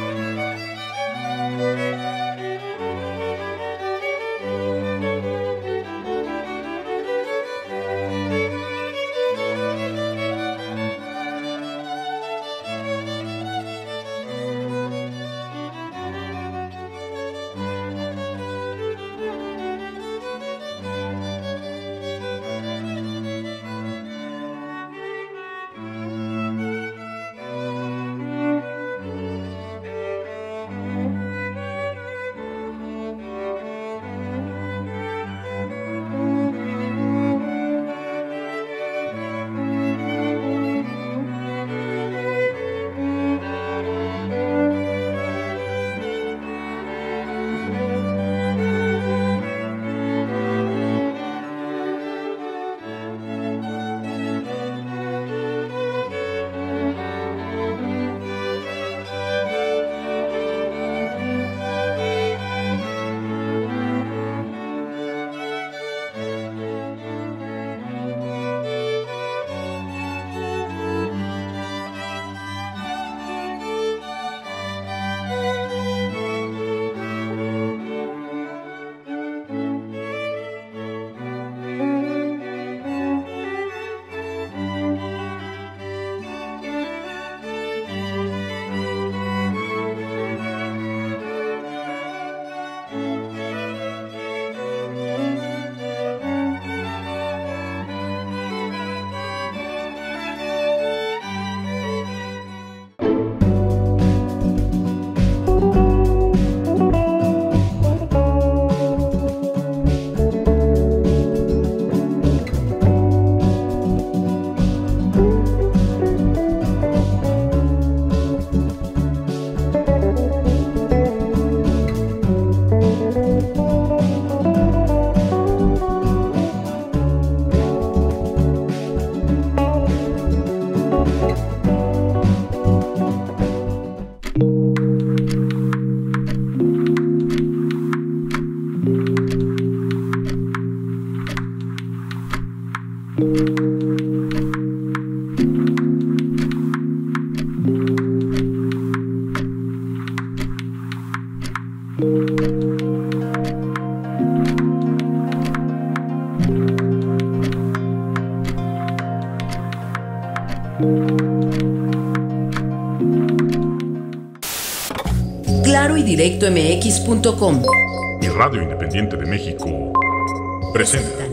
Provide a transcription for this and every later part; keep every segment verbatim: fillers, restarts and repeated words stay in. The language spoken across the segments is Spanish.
Claro y Directo M X punto com y Radio Independiente de México presentan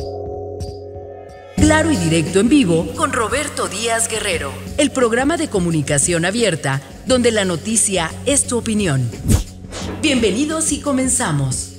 Claro y Directo en vivo con Roberto Díaz Guerrero, el programa de comunicación abierta donde la noticia es tu opinión. Bienvenidos y comenzamos.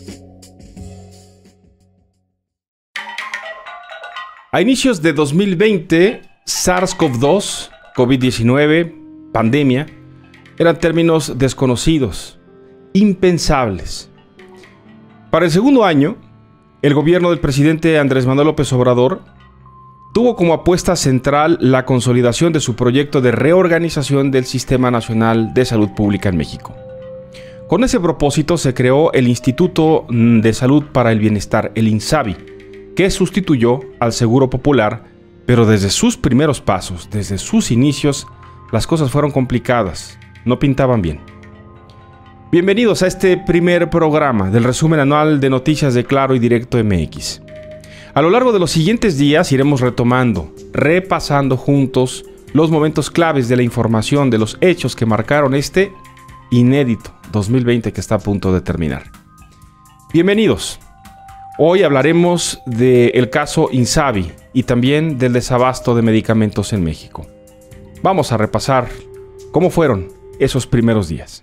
A inicios de dos mil veinte, SARS-CoV dos, COVID diecinueve, pandemia, eran términos desconocidos, impensables. Para el segundo año, el gobierno del presidente Andrés Manuel López Obrador tuvo como apuesta central la consolidación de su proyecto de reorganización del Sistema Nacional de Salud Pública en México. Con ese propósito se creó el Instituto de Salud para el Bienestar, el INSABI, que sustituyó al Seguro Popular, pero desde sus primeros pasos, desde sus inicios, las cosas fueron complicadas, no pintaban bien. Bienvenidos a este primer programa del resumen anual de noticias de Claro y Directo M X. A lo largo de los siguientes días iremos retomando, repasando juntos los momentos claves de la información, de los hechos que marcaron este inédito dos mil veinte que está a punto de terminar. Bienvenidos. Hoy hablaremos del caso INSABI y también del desabasto de medicamentos en México. Vamos a repasar cómo fueron esos primeros días.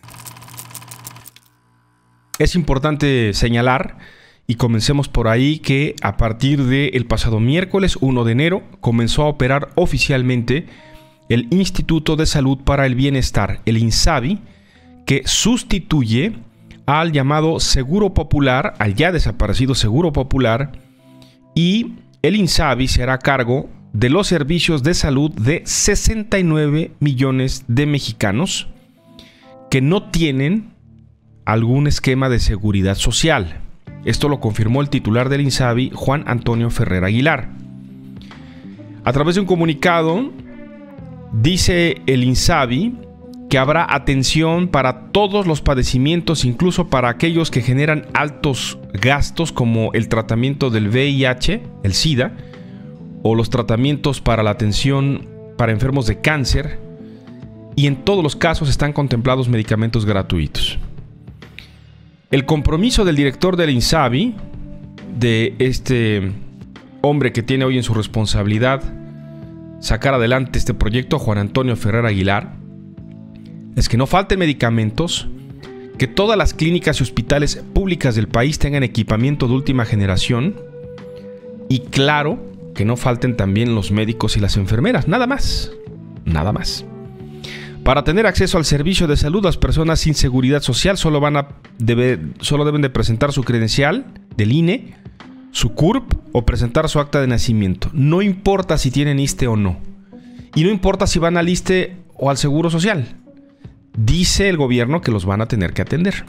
Es importante señalar, y comencemos por ahí, que a partir del pasado miércoles uno de enero comenzó a operar oficialmente el Instituto de Salud para el Bienestar, el INSABI, que sustituye al llamado Seguro Popular, al ya desaparecido Seguro Popular, y el INSABI se hará cargo de los servicios de salud de sesenta y nueve millones de mexicanos que no tienen algún esquema de seguridad social. Esto lo confirmó el titular del INSABI, Juan Antonio Ferrer Aguilar. A través de un comunicado, dice el INSABI que habrá atención para todos los padecimientos, incluso para aquellos que generan altos gastos como el tratamiento del V I H, el SIDA, o los tratamientos para la atención para enfermos de cáncer, y en todos los casos están contemplados medicamentos gratuitos. El compromiso del director del INSABI, de este hombre que tiene hoy en su responsabilidad sacar adelante este proyecto, Juan Antonio Ferrer Aguilar, es que no falten medicamentos, que todas las clínicas y hospitales públicas del país tengan equipamiento de última generación y, claro, que no falten también los médicos y las enfermeras. Nada más, nada más. Para tener acceso al servicio de salud, las personas sin seguridad social solo, van a debe, solo deben de presentar su credencial del I N E, su C U R P o presentar su acta de nacimiento. No importa si tienen I S S S T E o no. Y no importa si van al I S S S T E o al Seguro Social. Dice el gobierno que los van a tener que atender.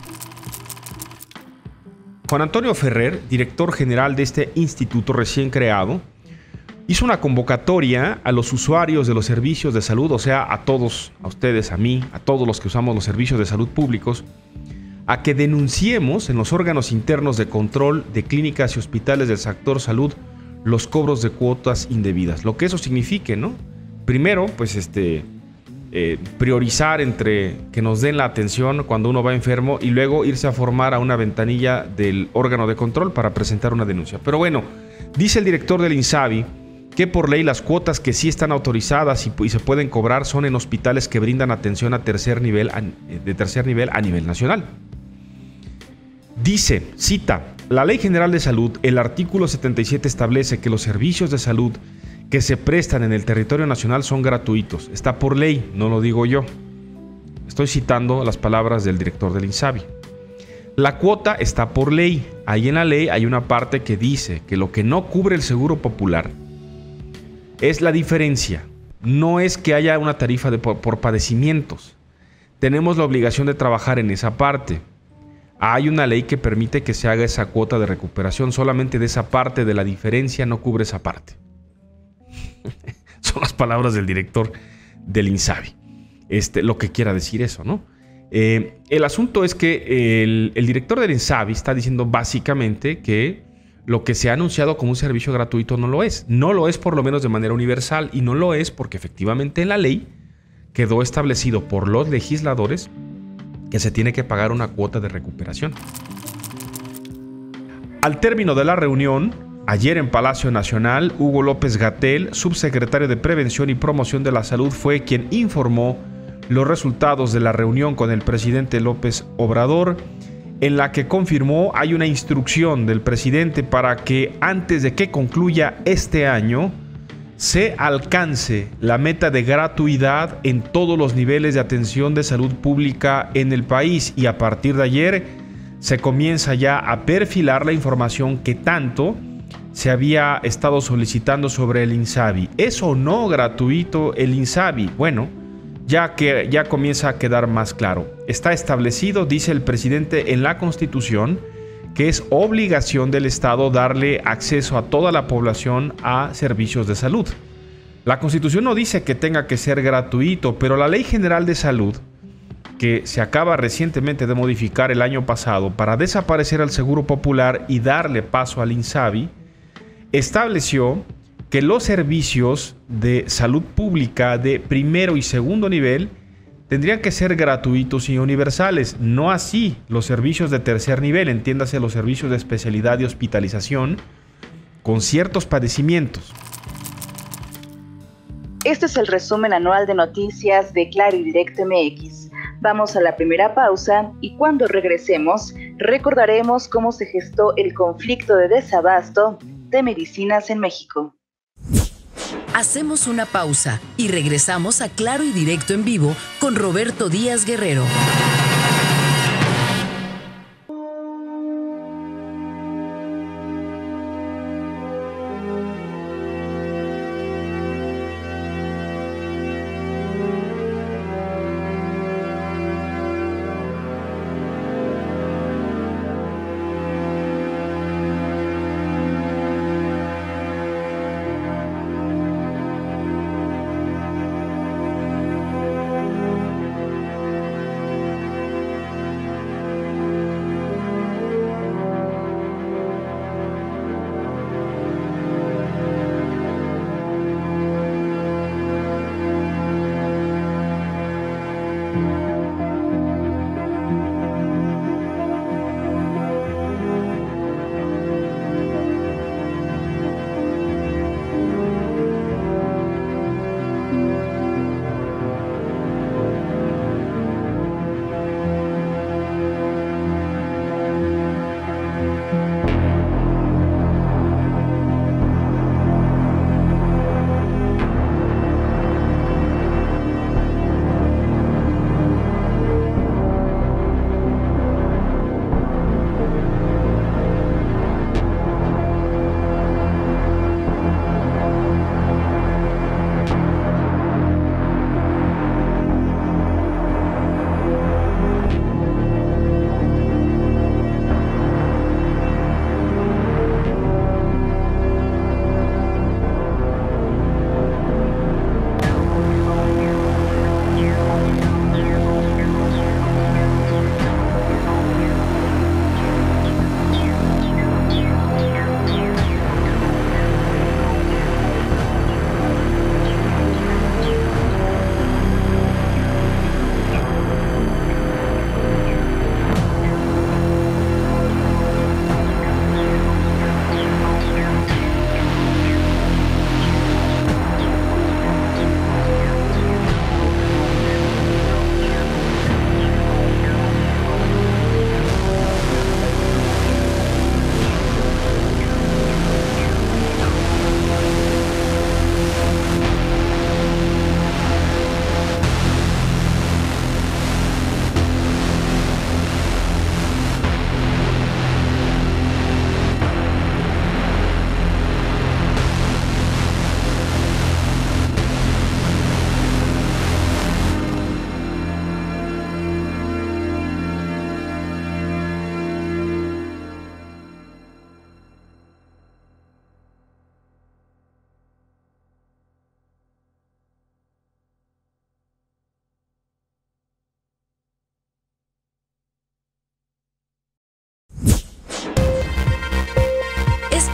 Juan Antonio Ferrer, director general de este instituto recién creado, hizo una convocatoria a los usuarios de los servicios de salud, o sea, a todos, a ustedes, a mí, a todos los que usamos los servicios de salud públicos, a que denunciemos en los órganos internos de control de clínicas y hospitales del sector salud los cobros de cuotas indebidas. Lo que eso signifique, ¿no? Primero, pues este... Eh, priorizar entre que nos den la atención cuando uno va enfermo y luego irse a formar a una ventanilla del órgano de control para presentar una denuncia. Pero bueno, dice el director del INSABI que por ley las cuotas que sí están autorizadas y, y se pueden cobrar son en hospitales que brindan atención a tercer nivel, a, de tercer nivel a nivel nacional. Dice, cita, la Ley General de Salud, el artículo setenta y siete establece que los servicios de salud que se prestan en el territorio nacional son gratuitos. Está por ley, no lo digo yo. Estoy citando las palabras del director del INSABI. La cuota está por ley. Ahí en la ley hay una parte que dice que lo que no cubre el Seguro Popular es la diferencia. No es que haya una tarifa de por, por padecimientos. Tenemos la obligación de trabajar en esa parte. Hay una ley que permite que se haga esa cuota de recuperación. Solamente de esa parte de la diferencia no cubre esa parte. Son las palabras del director del INSABI. Este, lo que quiera decir eso, ¿no? Eh, el asunto es que el, el director del INSABI está diciendo básicamente que lo que se ha anunciado como un servicio gratuito no lo es. No lo es por lo menos de manera universal y no lo es porque efectivamente en la ley quedó establecido por los legisladores que se tiene que pagar una cuota de recuperación. Al término de la reunión, ayer en Palacio Nacional, Hugo López-Gatell, subsecretario de Prevención y Promoción de la Salud, fue quien informó los resultados de la reunión con el presidente López Obrador, en la que confirmó hay una instrucción del presidente para que antes de que concluya este año se alcance la meta de gratuidad en todos los niveles de atención de salud pública en el país, y a partir de ayer se comienza ya a perfilar la información que tanto se había estado solicitando sobre el INSABI. ¿Es o no gratuito el INSABI? Bueno, ya que ya comienza a quedar más claro. Está establecido, dice el presidente, en la Constitución, que es obligación del Estado darle acceso a toda la población a servicios de salud. La Constitución no dice que tenga que ser gratuito, pero la Ley General de Salud, que se acaba recientemente de modificar el año pasado para desaparecer al Seguro Popular y darle paso al INSABI, estableció que los servicios de salud pública de primero y segundo nivel tendrían que ser gratuitos y universales, no así los servicios de tercer nivel, entiéndase los servicios de especialidad y hospitalización con ciertos padecimientos. Este es el resumen anual de noticias de Claro y Directo M X. Vamos a la primera pausa y cuando regresemos recordaremos cómo se gestó el conflicto de desabasto de medicinas en México. Hacemos una pausa y regresamos a Claro y Directo en vivo con Roberto Díaz Guerrero.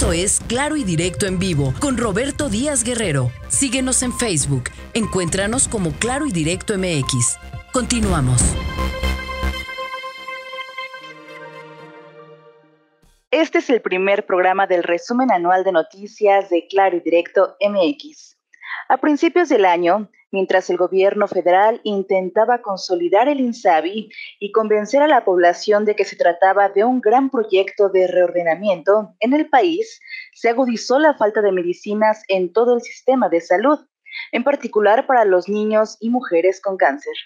Esto es Claro y Directo en Vivo con Roberto Díaz Guerrero. Síguenos en Facebook. Encuéntranos como Claro y Directo M X. Continuamos. Este es el primer programa del resumen anual de noticias de Claro y Directo M X. A principios del año, mientras el gobierno federal intentaba consolidar el INSABI y convencer a la población de que se trataba de un gran proyecto de reordenamiento en el país, se agudizó la falta de medicinas en todo el sistema de salud, en particular para los niños y mujeres con cáncer.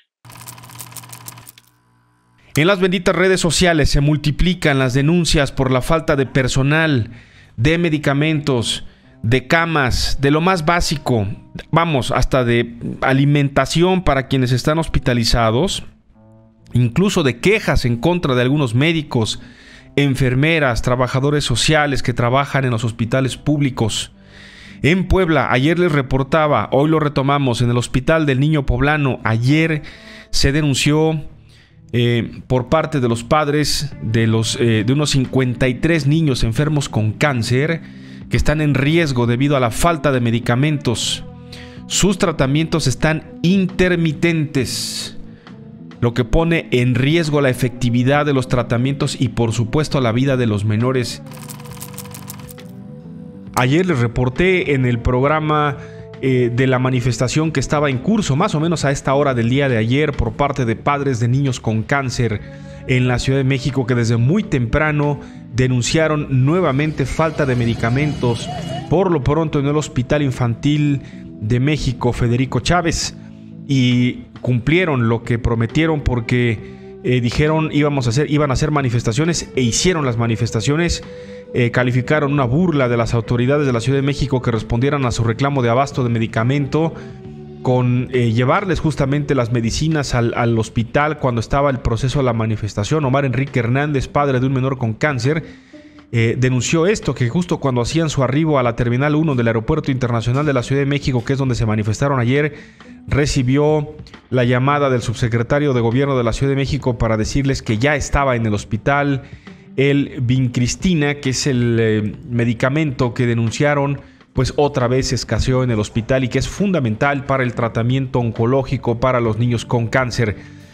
En las benditas redes sociales se multiplican las denuncias por la falta de personal, de medicamentos, de camas, de lo más básico, vamos, hasta de alimentación para quienes están hospitalizados, incluso de quejas en contra de algunos médicos, enfermeras, trabajadores sociales que trabajan en los hospitales públicos. En Puebla, ayer les reportaba, hoy lo retomamos, en el Hospital del Niño Poblano, ayer se denunció Eh, por parte de los padres de, los, eh, de unos cincuenta y tres niños enfermos con cáncer que están en riesgo debido a la falta de medicamentos. Sus tratamientos están intermitentes, lo que pone en riesgo la efectividad de los tratamientos y por supuesto la vida de los menores. Ayer les reporté en el programa Eh, de la manifestación que estaba en curso más o menos a esta hora del día de ayer por parte de padres de niños con cáncer en la Ciudad de México, que desde muy temprano denunciaron nuevamente falta de medicamentos, por lo pronto en el Hospital Infantil de México Federico Chávez, y cumplieron lo que prometieron porque eh, dijeron íbamos a hacer, iban a hacer manifestaciones e hicieron las manifestaciones. Eh, calificaron una burla de las autoridades de la Ciudad de México que respondieran a su reclamo de abasto de medicamento con eh, llevarles justamente las medicinas al, al hospital cuando estaba el proceso de la manifestación. Omar Enrique Hernández, padre de un menor con cáncer, eh, denunció esto, que justo cuando hacían su arribo a la Terminal uno del Aeropuerto Internacional de la Ciudad de México, que es donde se manifestaron ayer, recibió la llamada del subsecretario de Gobierno de la Ciudad de México para decirles que ya estaba en el hospital el Vincristina, que es el eh, medicamento que denunciaron, pues otra vez escaseó en el hospital y que es fundamental para el tratamiento oncológico para los niños con cáncer.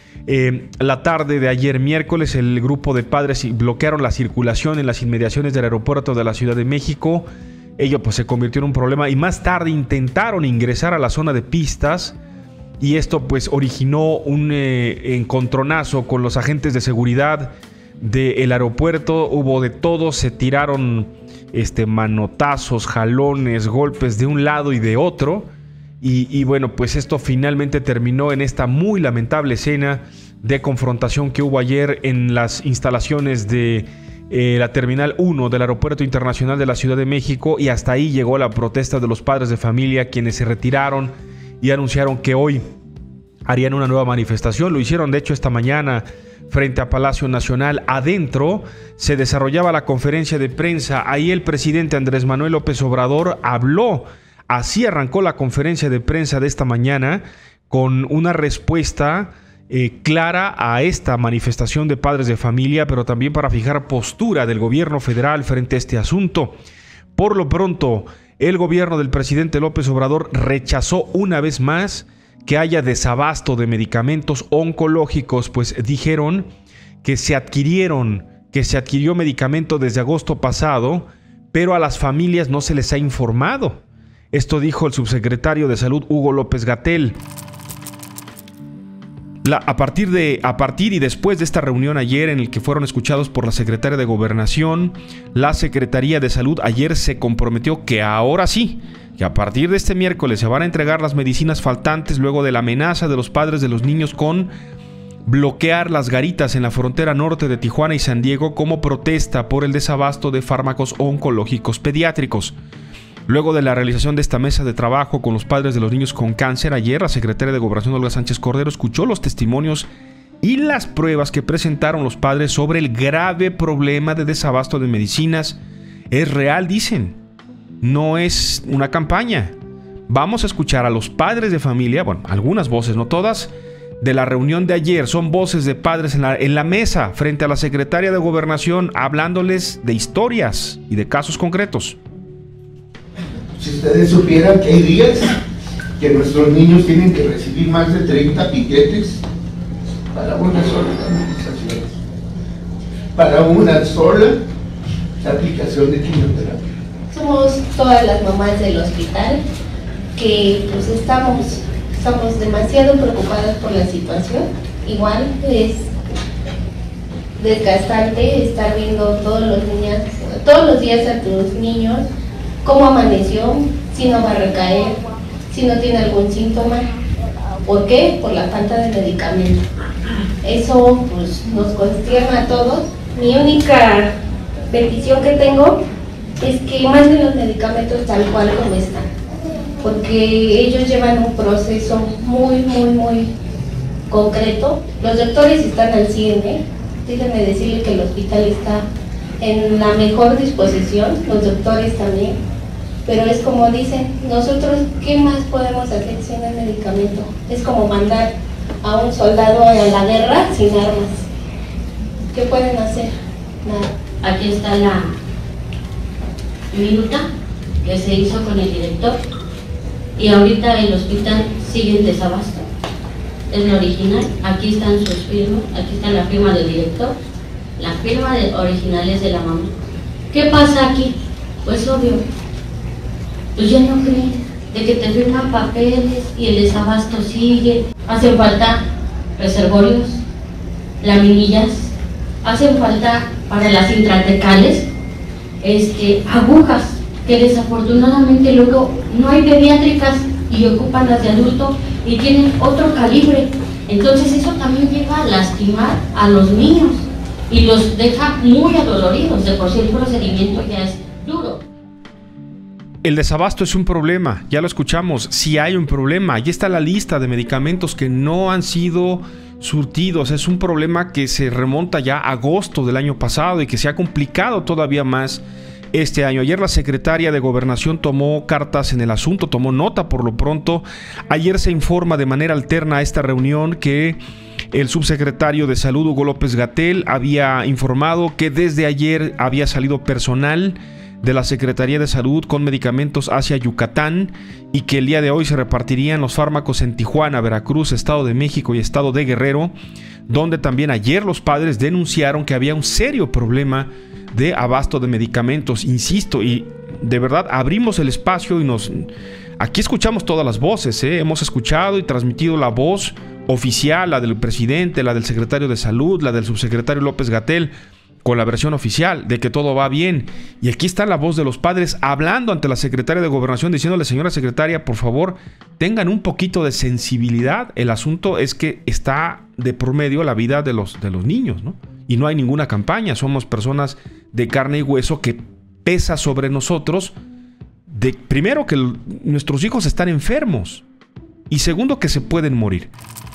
Eh, la tarde de ayer miércoles, el grupo de padres bloquearon la circulación en las inmediaciones del aeropuerto de la Ciudad de México. Ello pues se convirtió en un problema y más tarde intentaron ingresar a la zona de pistas y esto pues originó un eh, encontronazo con los agentes de seguridad del aeropuerto. Hubo de todo, se tiraron este, manotazos, jalones, golpes de un lado y de otro y, y bueno, pues esto finalmente terminó en esta muy lamentable escena de confrontación que hubo ayer en las instalaciones de eh, la Terminal uno del Aeropuerto Internacional de la Ciudad de México, y hasta ahí llegó la protesta de los padres de familia, quienes se retiraron y anunciaron que hoy harían una nueva manifestación. Lo hicieron de hecho esta mañana frente a Palacio Nacional. Adentro se desarrollaba la conferencia de prensa. Ahí el presidente Andrés Manuel López Obrador habló. Así arrancó la conferencia de prensa de esta mañana, con una respuesta eh, clara a esta manifestación de padres de familia, pero también para fijar postura del gobierno federal frente a este asunto. Por lo pronto, el gobierno del presidente López Obrador rechazó una vez más que haya desabasto de medicamentos oncológicos, pues dijeron que se adquirieron, que se adquirió medicamento desde agosto pasado, pero a las familias no se les ha informado. Esto dijo el subsecretario de Salud Hugo López-Gatell. La, a, partir de, a partir y después de esta reunión ayer en el que fueron escuchados por la secretaria de Gobernación, la Secretaría de Salud ayer se comprometió que ahora sí, que a partir de este miércoles se van a entregar las medicinas faltantes luego de la amenaza de los padres de los niños con bloquear las garitas en la frontera norte de Tijuana y San Diego como protesta por el desabasto de fármacos oncológicos pediátricos. Luego de la realización de esta mesa de trabajo con los padres de los niños con cáncer, ayer la secretaria de Gobernación Olga Sánchez Cordero escuchó los testimonios y las pruebas que presentaron los padres sobre el grave problema de desabasto de medicinas. Es real, dicen. No es una campaña. Vamos a escuchar a los padres de familia, bueno, algunas voces, no todas, de la reunión de ayer son voces de padres en la, en la mesa frente a la secretaria de Gobernación hablándoles de historias y de casos concretos. Si ustedes supieran que hay días que nuestros niños tienen que recibir más de treinta piquetes para una sola canalización, para una sola aplicación de quimioterapia. Somos todas las mamás del hospital que pues estamos, estamos demasiado preocupadas por la situación. Igual es desgastante estar viendo todos los niños, todos los días a tus niños cómo amaneció, si no va a recaer, si no tiene algún síntoma. ¿Por qué? Por la falta de medicamento. Eso pues nos constierna a todos. Mi única petición que tengo es que manden los medicamentos tal cual como están, porque ellos llevan un proceso muy, muy, muy concreto. Los doctores están al cien, ¿eh? Déjenme decirle que el hospital está en la mejor disposición, los doctores también, pero es como dicen, nosotros, ¿qué más podemos hacer sin el medicamento? Es como mandar a un soldado a la guerra sin armas. ¿Qué pueden hacer? Nada. Aquí está la minuta que se hizo con el director y ahorita el hospital sigue en desabasto. Es la original, aquí están sus firmas, aquí está la firma del director, la firma de, original es de la mamá. ¿Qué pasa aquí? Pues obvio, pues ya no creen de que te firman papeles y el desabasto sigue. Hacen falta reservorios, laminillas, hacen falta para las intratecales este, agujas, que desafortunadamente luego no hay pediátricas y ocupan las de adulto y tienen otro calibre. Entonces eso también llega a lastimar a los niños y los deja muy adoloridos. De por sí el procedimiento ya es duro. El desabasto es un problema, ya lo escuchamos, sí hay un problema. Ahí está la lista de medicamentos que no han sido surtidos. Es un problema que se remonta ya a agosto del año pasado y que se ha complicado todavía más este año. Ayer la secretaria de Gobernación tomó cartas en el asunto, tomó nota por lo pronto. Ayer se informa de manera alterna a esta reunión que el subsecretario de Salud, Hugo López-Gatell, había informado que desde ayer había salido personal de la Secretaría de Salud con medicamentos hacia Yucatán y que el día de hoy se repartirían los fármacos en Tijuana, Veracruz, Estado de México y Estado de Guerrero, donde también ayer los padres denunciaron que había un serio problema de abasto de medicamentos, insisto, y de verdad abrimos el espacio y nos... Aquí escuchamos todas las voces, ¿eh? Hemos escuchado y transmitido la voz oficial, la del presidente, la del secretario de Salud, la del subsecretario López-Gatell, con la versión oficial de que todo va bien. Y aquí está la voz de los padres hablando ante la secretaria de Gobernación, diciéndole: señora secretaria, por favor, tengan un poquito de sensibilidad. El asunto es que está de por medio la vida de los, de los niños, ¿no? Y no hay ninguna campaña. Somos personas de carne y hueso que pesa sobre nosotros, de, primero, que el, nuestros hijos están enfermos y segundo, que se pueden morir.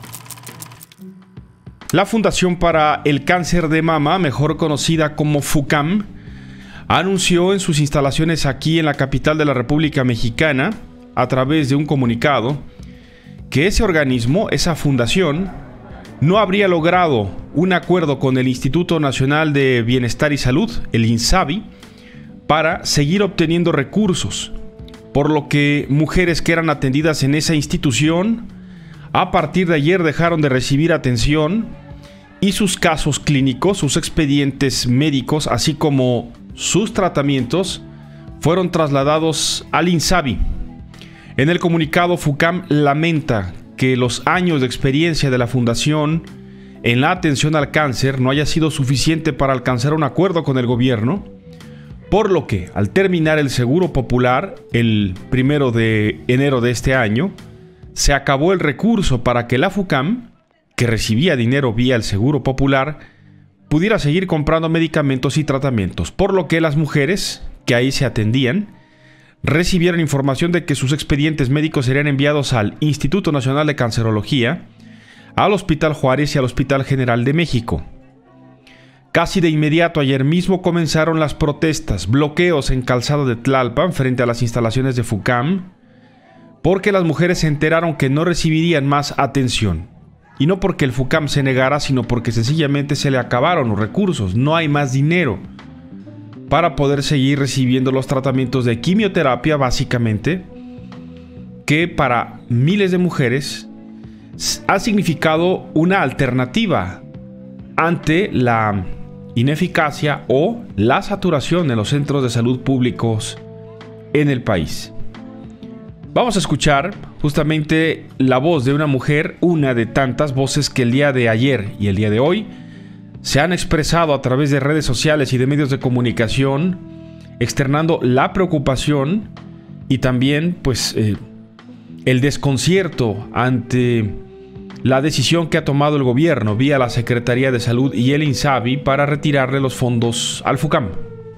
La Fundación para el Cáncer de Mama, mejor conocida como FUCAM, anunció en sus instalaciones aquí en la capital de la República Mexicana, a través de un comunicado, que ese organismo, esa fundación, no habría logrado un acuerdo con el Instituto Nacional de Bienestar y Salud, el INSABI, para seguir obteniendo recursos, por lo que mujeres que eran atendidas en esa institución a partir de ayer dejaron de recibir atención y sus casos clínicos, sus expedientes médicos, así como sus tratamientos, fueron trasladados al INSABI. En el comunicado, FUCAM lamenta que los años de experiencia de la Fundación en la atención al cáncer no haya sido suficiente para alcanzar un acuerdo con el gobierno, por lo que, al terminar el Seguro Popular, el primero de enero de este año, se acabó el recurso para que la FUCAM, que recibía dinero vía el Seguro Popular, pudiera seguir comprando medicamentos y tratamientos, por lo que las mujeres que ahí se atendían recibieron información de que sus expedientes médicos serían enviados al Instituto Nacional de Cancerología, al Hospital Juárez y al Hospital General de México. Casi de inmediato, ayer mismo comenzaron las protestas, bloqueos en Calzada de Tlalpan frente a las instalaciones de FUCAM, porque las mujeres se enteraron que no recibirían más atención. Y no porque el FUCAM se negara, sino porque sencillamente se le acabaron los recursos. No hay más dinero para poder seguir recibiendo los tratamientos de quimioterapia, básicamente, que para miles de mujeres ha significado una alternativa ante la ineficacia o la saturación de los centros de salud públicos en el país. Vamos a escuchar justamente la voz de una mujer, una de tantas voces que el día de ayer y el día de hoy se han expresado a través de redes sociales y de medios de comunicación, externando la preocupación y también pues eh, el desconcierto ante la decisión que ha tomado el gobierno vía la Secretaría de Salud y el INSABI para retirarle los fondos al FUCAM.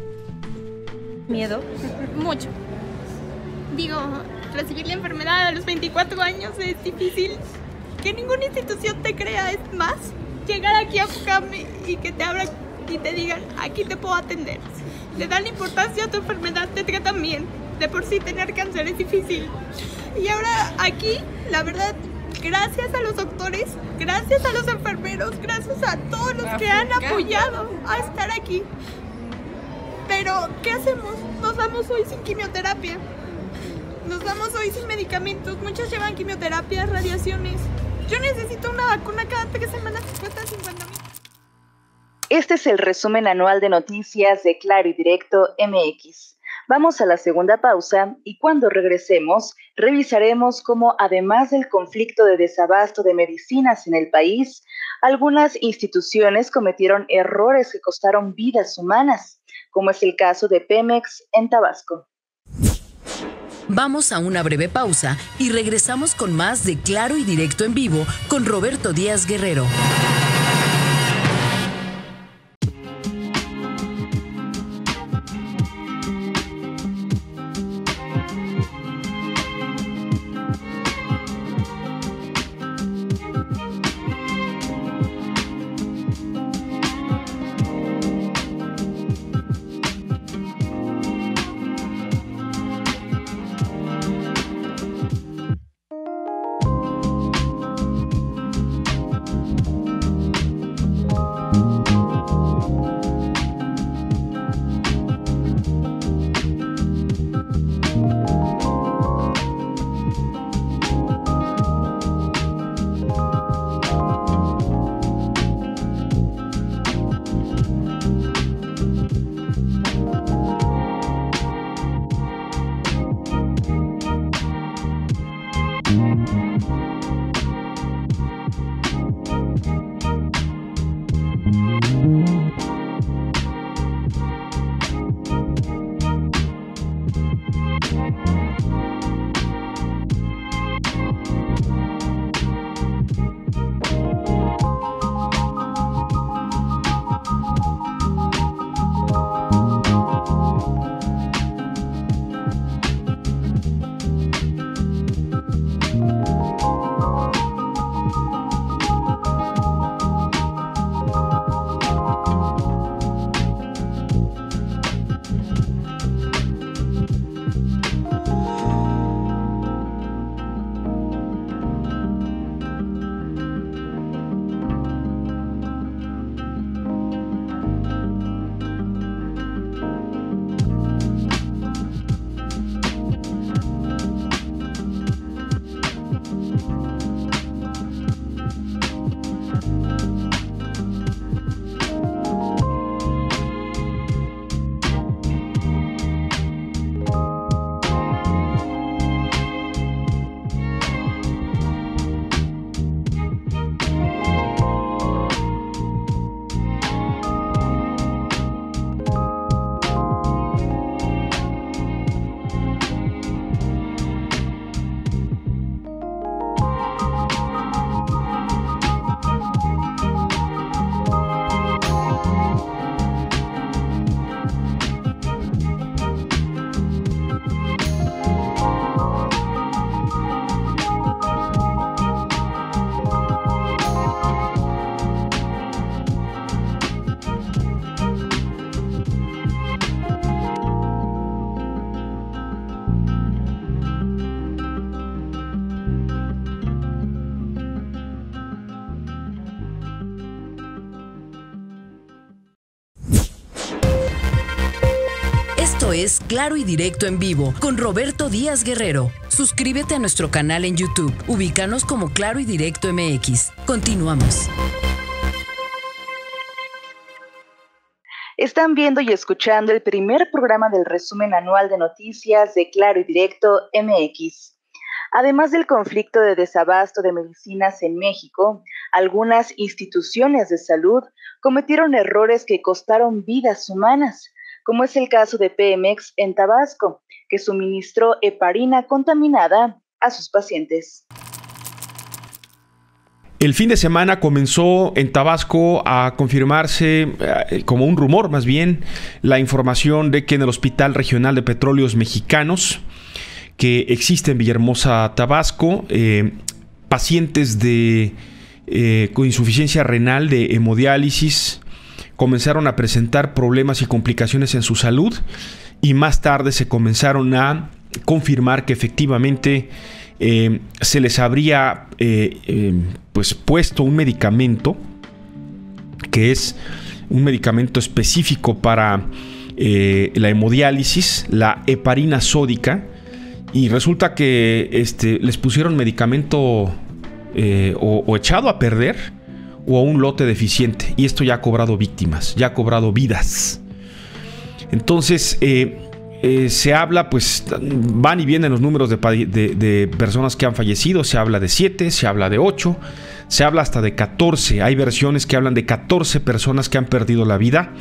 Miedo, mucho. Digo, recibir la enfermedad a los veinticuatro años es difícil. Que ninguna institución te crea, es más, llegar aquí a FUCAM y que te abran y te digan, aquí te puedo atender. Le dan importancia a tu enfermedad, te tratan bien. De por sí tener cáncer es difícil. Y ahora aquí, la verdad, gracias a los doctores, gracias a los enfermeros, gracias a todos los que han apoyado a estar aquí. Pero, ¿qué hacemos? Nos vamos hoy sin quimioterapia. Nos vamos hoy sin medicamentos. Muchos llevan quimioterapia, radiaciones. Yo necesito una vacuna cada tres semanas que cuesta cincuenta mil. Este es el resumen anual de noticias de Claro y Directo M X. Vamos a la segunda pausa y cuando regresemos, revisaremos cómo, además del conflicto de desabasto de medicinas en el país, algunas instituciones cometieron errores que costaron vidas humanas, como es el caso de Pemex en Tabasco. Vamos a una breve pausa y regresamos con más de Claro y Directo en vivo con Roberto Díaz Guerrero. Esto es Claro y Directo en Vivo con Roberto Díaz Guerrero. Suscríbete a nuestro canal en YouTube. Ubícanos como Claro y Directo M X. Continuamos. Están viendo y escuchando el primer programa del resumen anual de noticias de Claro y Directo M X. Además del conflicto de desabasto de medicinas en México, algunas instituciones de salud cometieron errores que costaron vidas humanas, como es el caso de Pemex en Tabasco, que suministró heparina contaminada a sus pacientes. El fin de semana comenzó en Tabasco a confirmarse, eh, como un rumor más bien, la información de que en el Hospital Regional de Petróleos Mexicanos, que existe en Villahermosa, Tabasco, eh, pacientes de, eh, con insuficiencia renal, de hemodiálisis, comenzaron a presentar problemas y complicaciones en su salud, y más tarde se comenzaron a confirmar que efectivamente Eh, se les habría eh, eh, pues puesto un medicamento que es un medicamento específico para eh, la hemodiálisis, la heparina sódica, y resulta que este, les pusieron medicamento eh, o, o echado a perder o a un lote deficiente, y esto ya ha cobrado víctimas, ya ha cobrado vidas. Entonces eh, Eh, se habla, pues van y vienen los números de, de, de personas que han fallecido. Se habla de siete, se habla de ocho, se habla hasta de catorce. Hay versiones que hablan de catorce personas que han perdido la vida.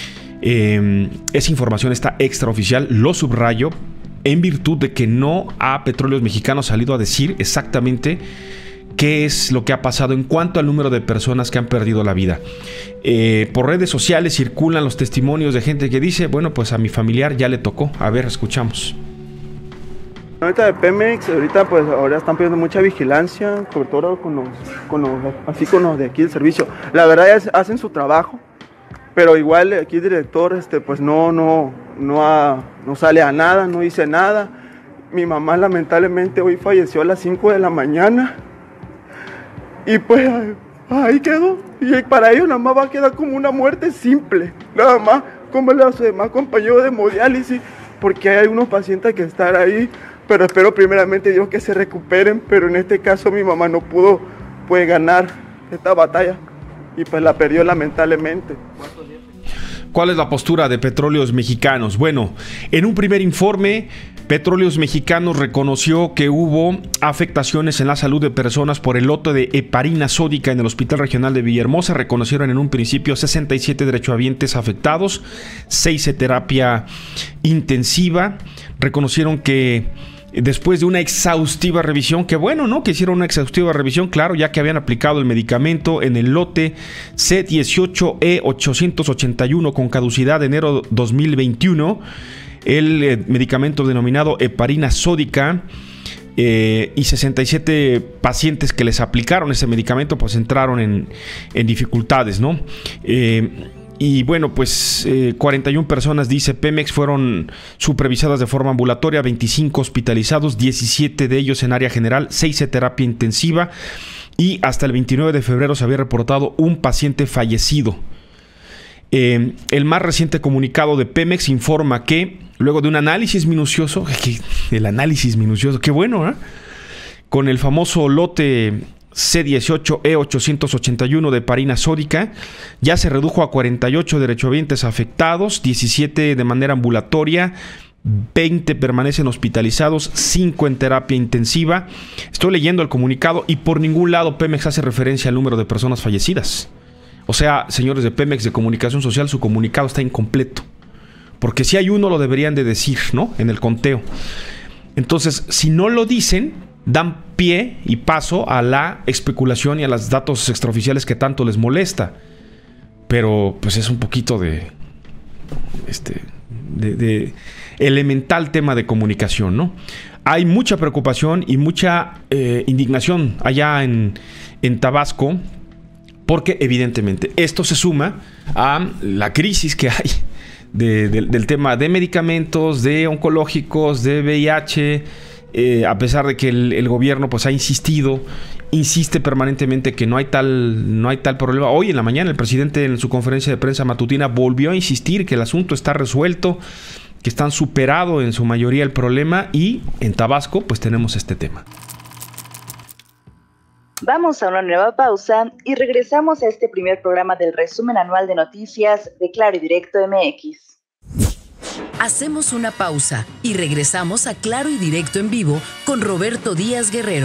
Eh, esa información está extraoficial, lo subrayo, en virtud de que no ha Petróleos Mexicanos salido a decir exactamente qué es lo que ha pasado en cuanto al número de personas que han perdido la vida. Eh, por redes sociales circulan los testimonios de gente que dice, bueno, pues a mi familiar ya le tocó. A ver, escuchamos. Ahorita de Pemex, ahorita pues ahora están pidiendo mucha vigilancia, sobre todo con los, con los, así con los de aquí del servicio. La verdad es, hacen su trabajo, pero igual aquí el director este, pues no, no, no, ha, no sale a nada, no dice nada. Mi mamá lamentablemente hoy falleció a las cinco de la mañana. Y pues ahí quedó. Y para ellos nada más va a quedar como una muerte simple. Nada más como los demás compañeros de hemodiálisis. Porque hay unos pacientes que están ahí. Pero espero primeramente Dios que se recuperen. Pero en este caso mi mamá no pudo pues, ganar esta batalla. Y pues la perdió lamentablemente. ¿Cuál es la postura de Petróleos Mexicanos? Bueno, en un primer informe, Petróleos Mexicanos reconoció que hubo afectaciones en la salud de personas por el lote de heparina sódica en el Hospital Regional de Villahermosa. Reconocieron en un principio sesenta y siete derechohabientes afectados, seis de terapia intensiva. Reconocieron que después de una exhaustiva revisión, que bueno, ¿no? Que hicieron una exhaustiva revisión, claro, ya que habían aplicado el medicamento en el lote C dieciocho E ochocientos ochenta y uno con caducidad de enero dos mil veintiuno, el eh, medicamento denominado heparina sódica, eh, y sesenta y siete pacientes que les aplicaron ese medicamento pues entraron en, en dificultades, ¿no? Eh, Y bueno, pues eh, cuarenta y una personas, dice Pemex, fueron supervisadas de forma ambulatoria, veinticinco hospitalizados, diecisiete de ellos en área general, seis de terapia intensiva, y hasta el veintinueve de febrero se había reportado un paciente fallecido. Eh, el más reciente comunicado de Pemex informa que, luego de un análisis minucioso, que, el análisis minucioso, qué bueno, ¿eh? Con el famoso lote C dieciocho E ochocientos ochenta y uno de heparina sódica, ya se redujo a cuarenta y ocho derechohabientes afectados, diecisiete de manera ambulatoria, veinte permanecen hospitalizados, cinco en terapia intensiva. Estoy leyendo el comunicado y por ningún lado Pemex hace referencia al número de personas fallecidas. O sea, señores de Pemex de Comunicación Social, su comunicado está incompleto, porque si hay uno lo deberían de decir, ¿no? En el conteo. Entonces, si no lo dicen, dan pie y paso a la especulación y a los datos extraoficiales que tanto les molesta. Pero pues es un poquito de este de, de elemental tema de comunicación, ¿no? Hay mucha preocupación y mucha eh, indignación allá en, en Tabasco, porque evidentemente esto se suma a la crisis que hay de, de, del tema de medicamentos, de oncológicos, de V I H. Eh, a pesar de que el, el gobierno pues ha insistido, insiste permanentemente que no hay tal no hay tal problema. Hoy en la mañana el presidente en su conferencia de prensa matutina volvió a insistir que el asunto está resuelto, que están superado en su mayoría el problema, y en Tabasco pues tenemos este tema. Vamos a una nueva pausa y regresamos a este primer programa del resumen anual de noticias de Claro y Directo M X. Hacemos una pausa y regresamos a Claro y Directo en vivo con Roberto Díaz Guerrero.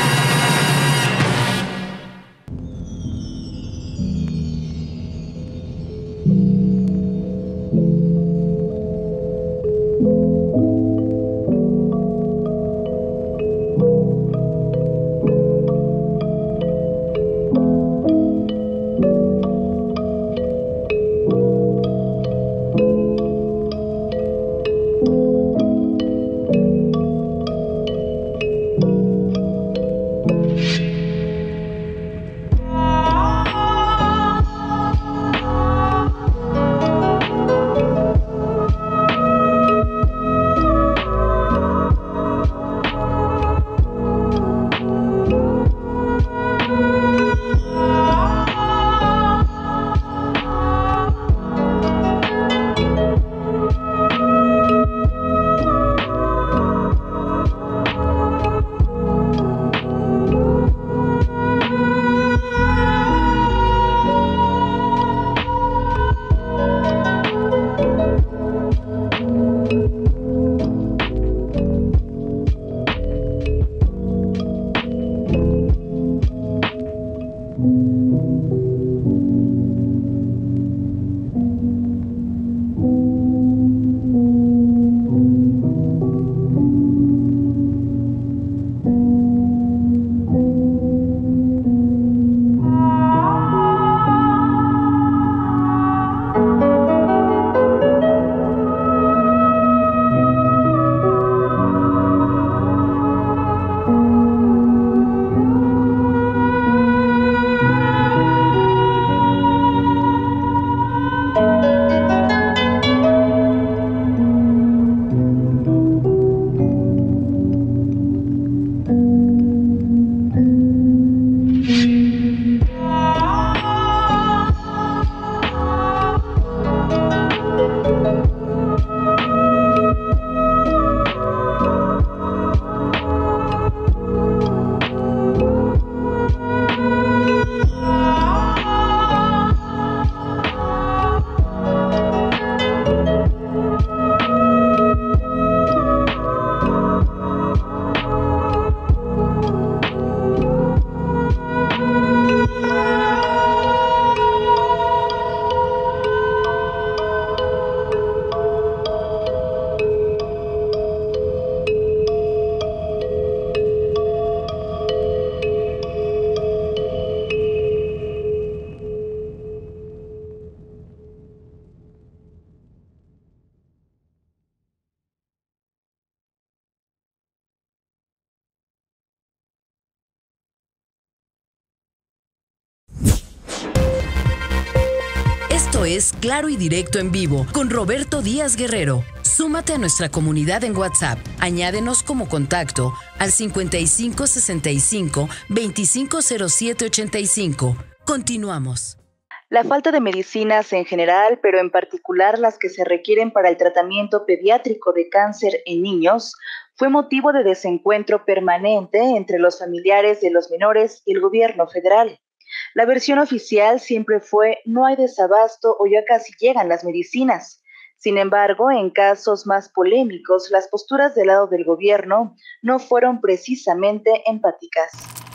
Esto es Claro y Directo en vivo con Roberto Díaz Guerrero. Súmate a nuestra comunidad en WhatsApp. Añádenos como contacto al cincuenta y cinco sesenta y cinco veinticinco cero siete ochenta y cinco. Continuamos. La falta de medicinas en general, pero en particular las que se requieren para el tratamiento pediátrico de cáncer en niños, fue motivo de desencuentro permanente entre los familiares de los menores y el gobierno federal. La versión oficial siempre fue no hay desabasto o ya casi llegan las medicinas. Sin embargo, en casos más polémicos, las posturas del lado del gobierno no fueron precisamente empáticas.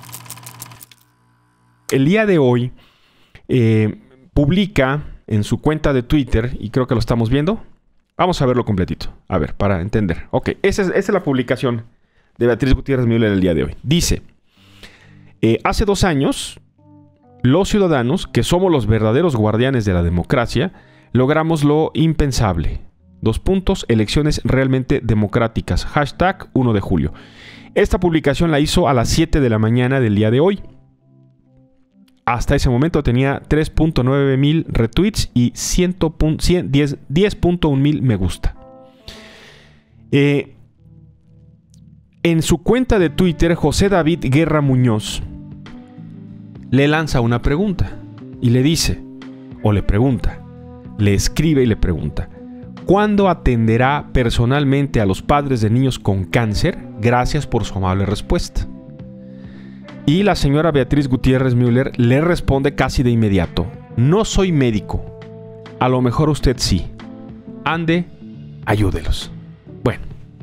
El día de hoy eh, publica en su cuenta de Twitter, y creo que lo estamos viendo. Vamos a verlo completito, a ver, para entender. Ok, esa es, esa es la publicación de Beatriz Gutiérrez Müller el día de hoy. Dice, eh, hace dos años, los ciudadanos, que somos los verdaderos guardianes de la democracia, logramos lo impensable. Dos puntos, elecciones realmente democráticas. Hashtag uno de julio. Esta publicación la hizo a las siete de la mañana del día de hoy. Hasta ese momento tenía tres punto nueve mil retweets y diez punto uno mil me gusta. Eh, en su cuenta de Twitter, José David Guerra Muñoz le lanza una pregunta y le dice, o le pregunta, le escribe y le pregunta, ¿Cuándo atenderá personalmente a los padres de niños con cáncer? Gracias por su amable respuesta. Y la señora Beatriz Gutiérrez Müller le responde casi de inmediato: no soy médico. A lo mejor usted sí. Ande, ayúdelos. Bueno.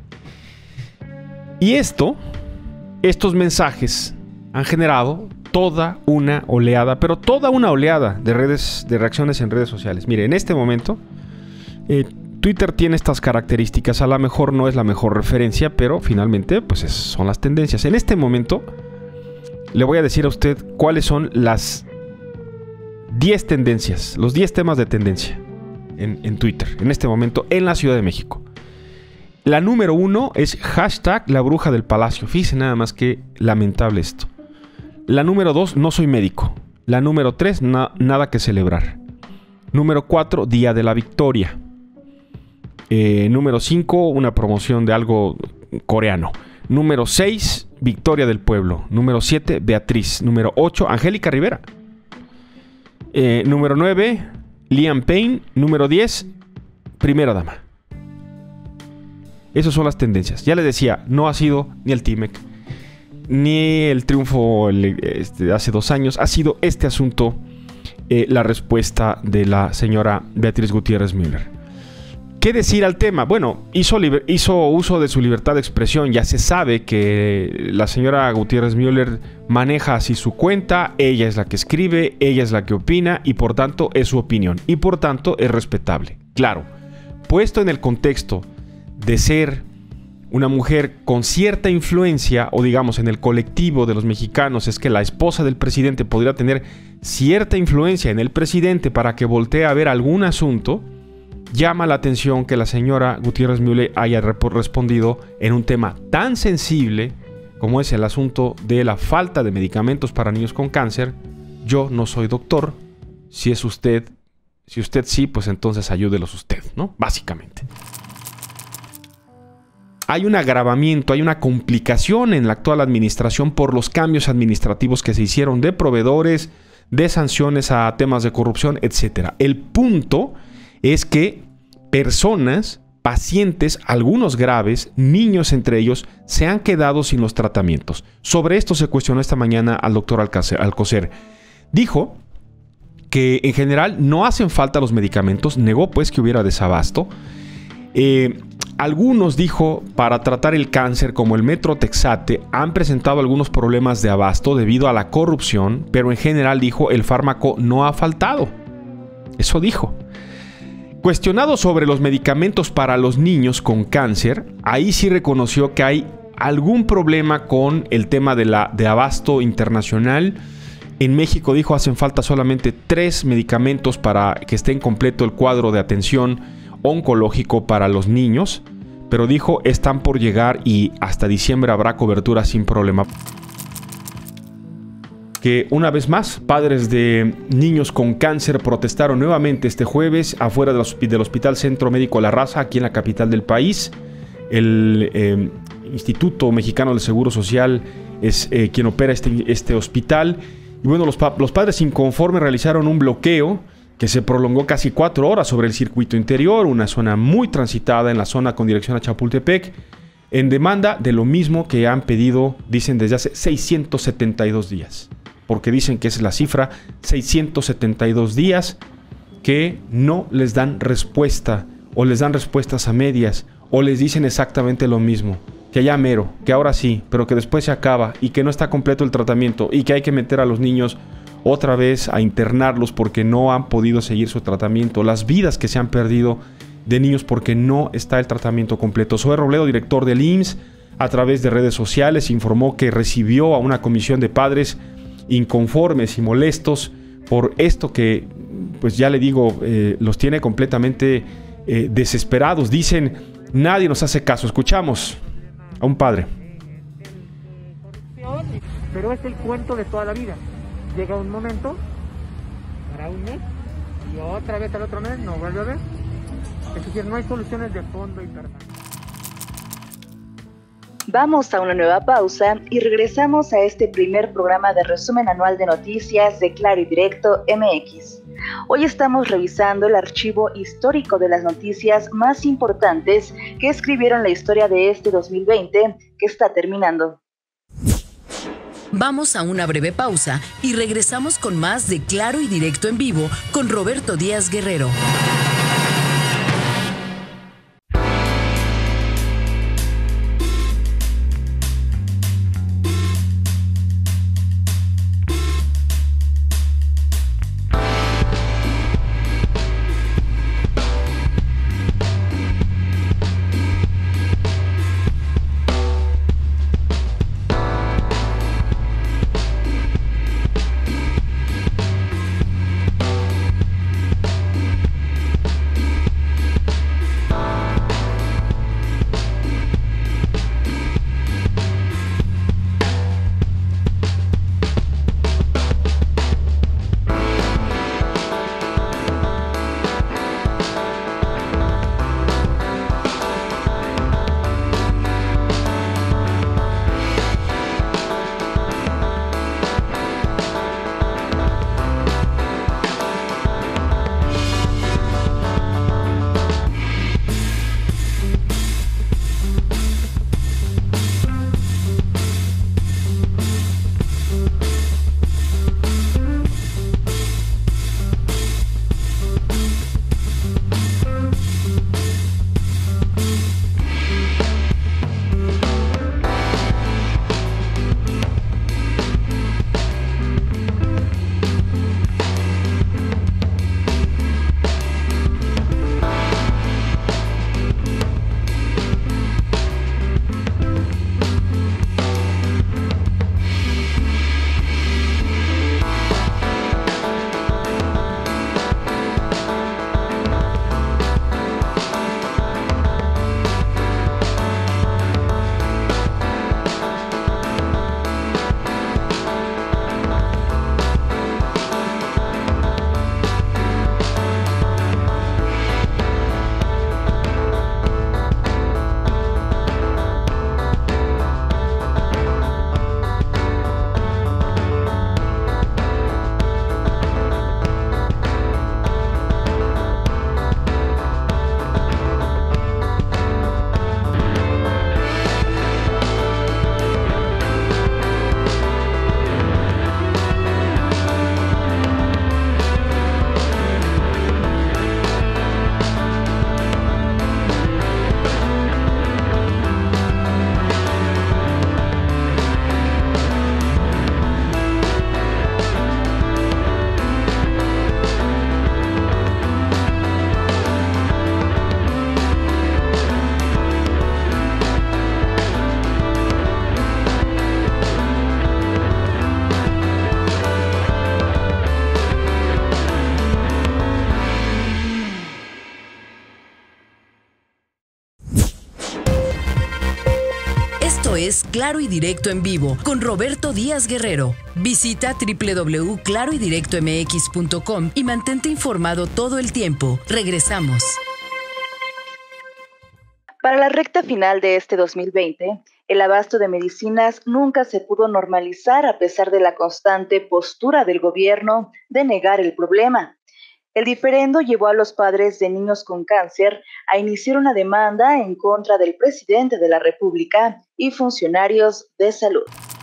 Y esto, estos mensajes han generado toda una oleada, pero toda una oleada de redes, de reacciones en redes sociales. Mire, en este momento, eh, Twitter tiene estas características. A lo mejor no es la mejor referencia, pero finalmente, pues es, son las tendencias. En este momento, le voy a decir a usted cuáles son las diez tendencias, los diez temas de tendencia en, en Twitter, en este momento, en la Ciudad de México. La número uno es hashtag la bruja del palacio. Fíjense nada más que lamentable esto. La número dos, no soy médico. La número tres, na, nada que celebrar. Número cuatro, Día de la Victoria. Eh, número cinco, una promoción de algo coreano. Número seis, Victoria del Pueblo. Número siete, Beatriz. Número ocho, Angélica Rivera. Eh, número nueve, Liam Payne. Número diez, Primera Dama. Esas son las tendencias. Ya les decía, no ha sido ni el T-MEC, ni el triunfo este, hace dos años. Ha sido este asunto eh, la respuesta de la señora Beatriz Gutiérrez Müller. ¿Qué decir al tema? Bueno, hizo, hizo uso de su libertad de expresión. Ya se sabe que la señora Gutiérrez Müller maneja así su cuenta. Ella es la que escribe, ella es la que opina y por tanto es su opinión. Y por tanto es respetable. Claro, puesto en el contexto de ser una mujer con cierta influencia, o digamos en el colectivo de los mexicanos, es que la esposa del presidente podría tener cierta influencia en el presidente para que voltee a ver algún asunto, llama la atención que la señora Gutiérrez Müller haya respondido en un tema tan sensible como es el asunto de la falta de medicamentos para niños con cáncer. Yo no soy doctor. Si es usted, si usted sí, pues entonces ayúdelos usted, ¿no? Básicamente. Hay un agravamiento, hay una complicación en la actual administración por los cambios administrativos que se hicieron de proveedores, de sanciones a temas de corrupción, etcétera. El punto es que personas, pacientes, algunos graves, niños entre ellos, se han quedado sin los tratamientos. Sobre esto se cuestionó esta mañana al doctor Alcocer. Dijo que en general no hacen falta los medicamentos, negó pues que hubiera desabasto. Eh, algunos, dijo, para tratar el cáncer como el Metrotexate han presentado algunos problemas de abasto debido a la corrupción, pero en general, dijo, el fármaco no ha faltado. Eso dijo. Cuestionado sobre los medicamentos para los niños con cáncer, ahí sí reconoció que hay algún problema con el tema de, la, de abasto internacional. En México, dijo, hacen falta solamente tres medicamentos para que esté completo el cuadro de atención oncológico para los niños, pero dijo, están por llegar y hasta diciembre habrá cobertura sin problema. Que una vez más, padres de niños con cáncer protestaron nuevamente este jueves afuera del Hospital Centro Médico La Raza, aquí en la capital del país. El eh, Instituto Mexicano del Seguro Social es eh, quien opera este, este hospital. Y bueno, los, pa los padres inconformes realizaron un bloqueo que se prolongó casi cuatro horas sobre el circuito interior, una zona muy transitada en la zona con dirección a Chapultepec, en demanda de lo mismo que han pedido, dicen, desde hace seiscientos setenta y dos días. Porque dicen que esa es la cifra, seiscientos setenta y dos días que no les dan respuesta, o les dan respuestas a medias, o les dicen exactamente lo mismo, que ya mero, que ahora sí, pero que después se acaba, y que no está completo el tratamiento, y que hay que meter a los niños otra vez a internarlos porque no han podido seguir su tratamiento, las vidas que se han perdido de niños porque no está el tratamiento completo. Zoe Robledo, director del I M S S, a través de redes sociales informó que recibió a una comisión de padres inconformes y molestos por esto que, pues ya le digo, eh, los tiene completamente eh, desesperados. Dicen, nadie nos hace caso. Escuchamos a un padre. Pero es el cuento de toda la vida. Llega un momento, para un mes, y otra vez al otro mes no vuelve a ver. Es decir, no hay soluciones de fondo y permanentes. Vamos a una nueva pausa y regresamos a este primer programa de resumen anual de noticias de Claro y Directo M X. Hoy estamos revisando el archivo histórico de las noticias más importantes que escribieron la historia de este dos mil veinte que está terminando. Vamos a una breve pausa y regresamos con más de Claro y Directo en Vivo con Roberto Díaz Guerrero. Es Claro y Directo en Vivo con Roberto Díaz Guerrero. Visita doble u doble u doble u punto claro y directo m x punto com y mantente informado todo el tiempo. Regresamos. Para la recta final de este dos mil veinte, el abasto de medicinas nunca se pudo normalizar a pesar de la constante postura del gobierno de negar el problema. El diferendo llevó a los padres de niños con cáncer a iniciar una demanda en contra del presidente de la República y funcionarios de salud.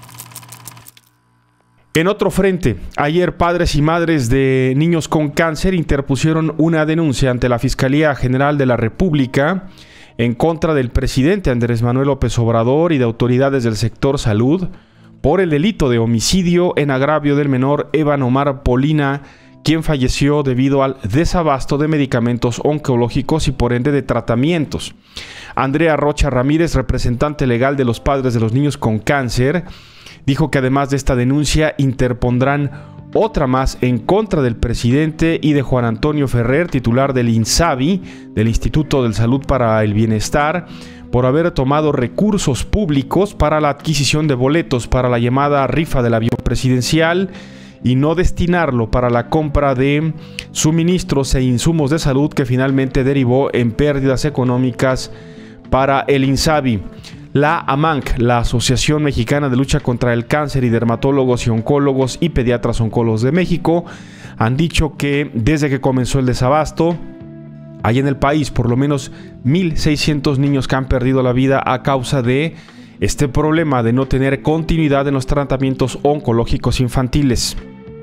En otro frente, ayer padres y madres de niños con cáncer interpusieron una denuncia ante la Fiscalía General de la República en contra del presidente Andrés Manuel López Obrador y de autoridades del sector salud por el delito de homicidio en agravio del menor Evan Omar Polina, quien falleció debido al desabasto de medicamentos oncológicos y por ende de tratamientos. Andrea Rocha Ramírez, representante legal de los padres de los niños con cáncer, dijo que además de esta denuncia interpondrán otra más en contra del presidente y de Juan Antonio Ferrer, titular del INSABI, del Instituto de Salud para el Bienestar, por haber tomado recursos públicos para la adquisición de boletos para la llamada rifa del avión presidencial y no destinarlo para la compra de suministros e insumos de salud, que finalmente derivó en pérdidas económicas para el INSABI. La AMANC, la Asociación Mexicana de Lucha contra el Cáncer, y dermatólogos y oncólogos y pediatras oncólogos de México, han dicho que desde que comenzó el desabasto, hay en el país por lo menos mil seiscientos niños que han perdido la vida a causa de este problema de no tener continuidad en los tratamientos oncológicos infantiles.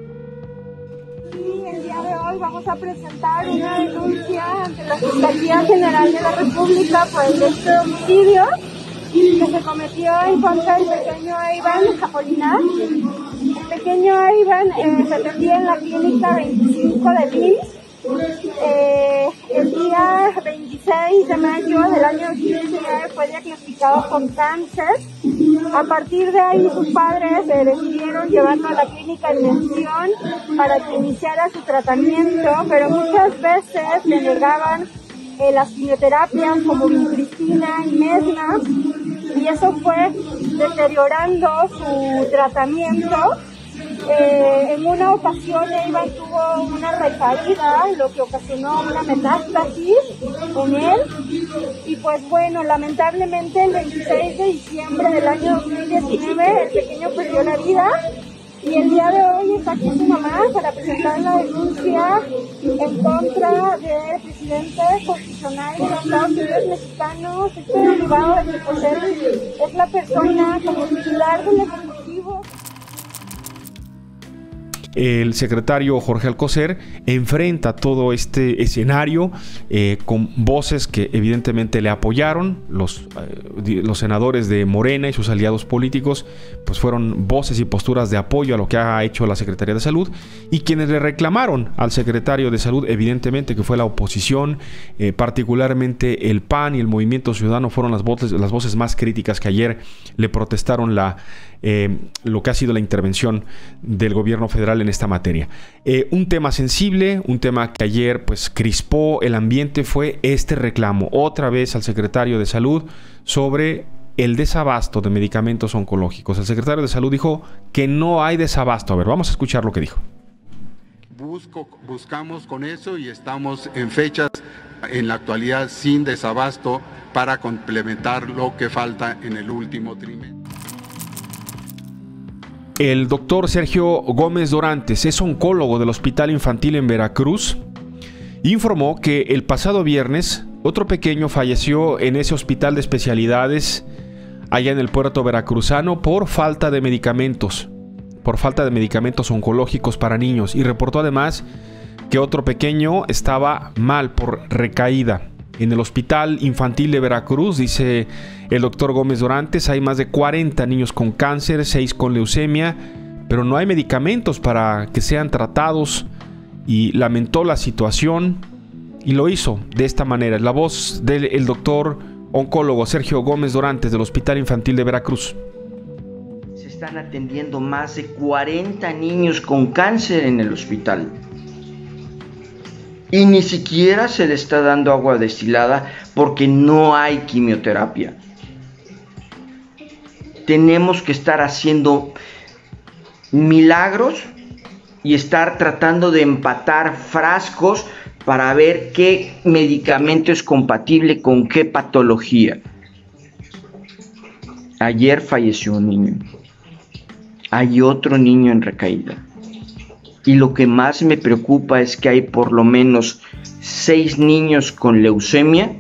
Y el día de hoy vamos a presentar una denuncia ante la Fiscalía General de la República por el delito de homicidio que se cometió en contra del pequeño Iván Apolinar. El pequeño Iván eh, se atendía en la clínica veinticinco de M I M S. Eh, el día veintiséis de mayo del año dos mil diecinueve fue diagnosticado con cáncer. A partir de ahí sus padres eh, decidieron llevarlo a la clínica de mención para que iniciara su tratamiento, pero muchas veces le negaban eh, las quimioterapias como vincristina y mesna, y eso fue deteriorando su tratamiento. Eh, en una ocasión Iván tuvo una recaída, lo que ocasionó una metástasis en él, y pues bueno, lamentablemente el veintiséis de diciembre del año dos mil diecinueve el pequeño perdió la vida, y el día de hoy está aquí su mamá para presentar la denuncia en contra del presidente constitucional de los Estados Unidos mexicanos, este derivado de que pues él es la persona como titular del Ejecutivo. El secretario Jorge Alcocer enfrenta todo este escenario eh, con voces que evidentemente le apoyaron. Los, eh, los senadores de Morena y sus aliados políticos pues fueron voces y posturas de apoyo a lo que ha hecho la Secretaría de Salud, y quienes le reclamaron al secretario de Salud, evidentemente que fue la oposición, eh, particularmente el P A N y el Movimiento Ciudadano, fueron las voces, las voces más críticas que ayer le protestaron la Eh, lo que ha sido la intervención del gobierno federal en esta materia. Eh, un tema sensible, un tema que ayer pues crispó el ambiente, fue este reclamo otra vez al secretario de Salud sobre el desabasto de medicamentos oncológicos. El secretario de Salud dijo que no hay desabasto. A ver, vamos a escuchar lo que dijo. Busco, buscamos con eso y estamos en fechas en la actualidad sin desabasto para complementar lo que falta en el último trimestre. El doctor Sergio Gómez Dorantes es oncólogo del Hospital Infantil en Veracruz. Informó que el pasado viernes otro pequeño falleció en ese hospital de especialidades allá en el puerto veracruzano por falta de medicamentos, por falta de medicamentos oncológicos para niños, y reportó además que otro pequeño estaba mal por recaída. En el Hospital Infantil de Veracruz, dice el doctor Gómez Dorantes, hay más de cuarenta niños con cáncer, seis con leucemia, pero no hay medicamentos para que sean tratados, y lamentó la situación y lo hizo de esta manera. La voz del doctor oncólogo Sergio Gómez Dorantes del Hospital Infantil de Veracruz. Se están atendiendo más de cuarenta niños con cáncer en el hospital. Y ni siquiera se le está dando agua destilada porque no hay quimioterapia. Tenemos que estar haciendo milagros y estar tratando de empatar frascos para ver qué medicamento es compatible con qué patología. Ayer falleció un niño. Hay otro niño en recaída. Y lo que más me preocupa es que hay por lo menos seis niños con leucemia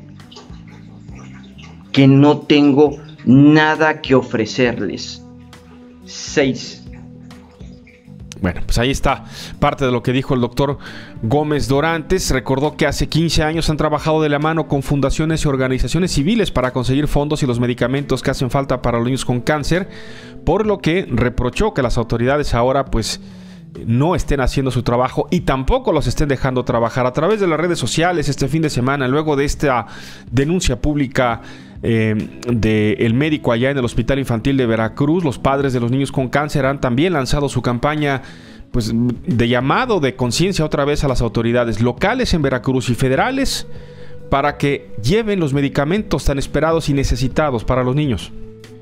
que no tengo nada que ofrecerles. Seis. Bueno, pues ahí está parte de lo que dijo el doctor Gómez Dorantes. Recordó que hace quince años han trabajado de la mano con fundaciones y organizaciones civiles para conseguir fondos y los medicamentos que hacen falta para los niños con cáncer, por lo que reprochó que las autoridades ahora pues no estén haciendo su trabajo y tampoco los estén dejando trabajar. A través de las redes sociales este fin de semana, luego de esta denuncia pública eh, del médico allá en el Hospital Infantil de Veracruz, los padres de los niños con cáncer han también lanzado su campaña pues, de llamado de conciencia otra vez a las autoridades locales en Veracruz y federales para que lleven los medicamentos tan esperados y necesitados para los niños.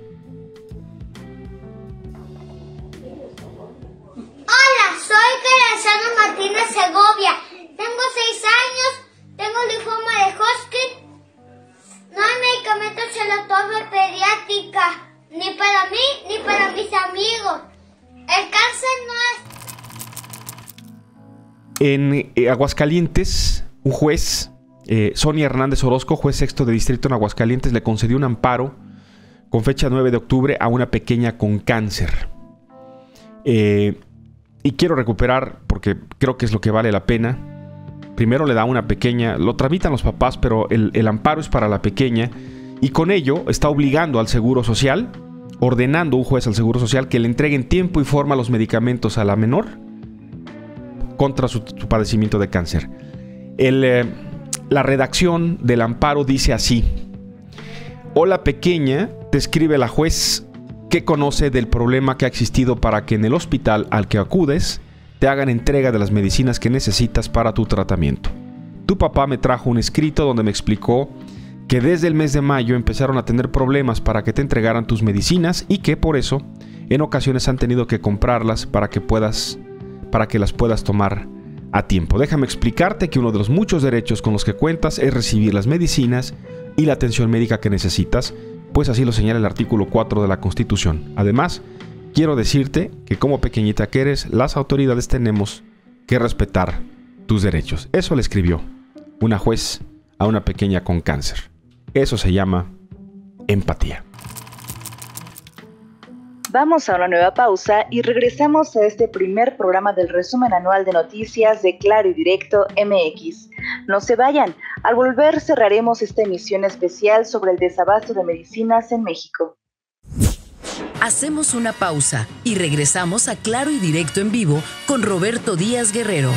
Martínez Segovia, tengo seis años, tengo linfoma de Hodgkin, no hay medicamentos en la torre pediátrica, ni para mí ni para mis amigos. El cáncer no es... En eh, Aguascalientes, un juez, eh, Sonia Hernández Orozco, juez sexto de distrito en Aguascalientes, le concedió un amparo con fecha nueve de octubre a una pequeña con cáncer. Eh, y quiero recuperar, porque creo que es lo que vale la pena. Primero le da una pequeña, lo tramitan los papás, pero el, el amparo es para la pequeña. Y con ello está obligando al Seguro Social, ordenando un juez al Seguro Social que le entregue en tiempo y forma los medicamentos a la menor contra su, su padecimiento de cáncer. El, eh, la redacción del amparo dice así: hola pequeña, te escribe la juez que conoce del problema que ha existido para que en el hospital al que acudes te hagan entrega de las medicinas que necesitas para tu tratamiento. Tu papá me trajo un escrito donde me explicó que desde el mes de mayo empezaron a tener problemas para que te entregaran tus medicinas y que por eso en ocasiones han tenido que comprarlas para que puedas, para que las puedas tomar a tiempo. Déjame explicarte que uno de los muchos derechos con los que cuentas es recibir las medicinas y la atención médica que necesitas, pues así lo señala el artículo cuatro de la Constitución. Además, quiero decirte que como pequeñita que eres, las autoridades tenemos que respetar tus derechos. Eso le escribió una juez a una pequeña con cáncer. Eso se llama empatía. Vamos a una nueva pausa y regresamos a este primer programa del resumen anual de noticias de Claro y Directo M X. No se vayan, al volver cerraremos esta emisión especial sobre el desabasto de medicinas en México. Hacemos una pausa y regresamos a Claro y Directo en vivo con Roberto Díaz Guerrero.